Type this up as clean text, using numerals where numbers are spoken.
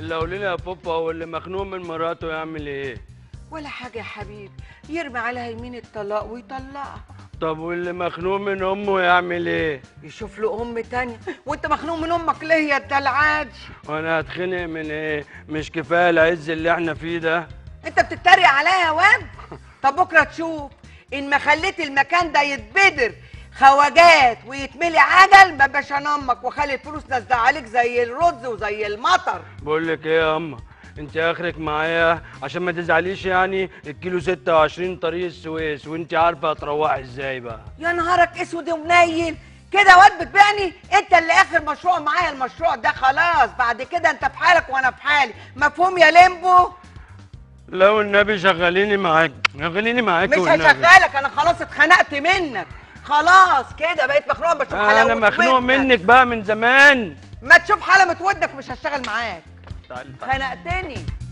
اللي قولي لي يا بابا، هو اللي مخنوق من مراته يعمل ايه؟ ولا حاجه يا حبيبي، يرمي عليها يمين الطلاق ويطلقها. طب واللي مخنوق من امه يعمل ايه؟ يشوف له ام تانية. وانت مخنوق من امك ليه يا الدلعاد؟ وانا هتخنق من ايه؟ مش كفايه العز اللي احنا فيه ده؟ انت بتتريق عليا يا واد؟ طب بكره تشوف ان ما خليت المكان ده يتبدر خواجات ويتملي عجل، ما بقاش انا امك وخلي الفلوس نازله عليك زي الرز وزي المطر. بقول لك ايه يا اما، انت اخرك معايا عشان ما تزعليش، يعني الكيلو 26 طريق السويس، وانت عارفه هتروحي ازاي بقى. يا نهارك اسود ومنيل كده واد بتبيعني؟ انت اللي اخر مشروع معايا، المشروع ده خلاص، بعد كده انت في حالك وانا في حالي، مفهوم يا ليمبو؟ لو النبي شغليني معاك، شغليني معاك مش والنبي. هشغلك، انا خلاص اتخنقت منك، خلاص كده بقيت مخنوقه بشوف حلاوه انا مخنوق منك بقى من زمان. ما تشوف حلمة ودنك مش هشتغل معاك. تعالي خنقتني.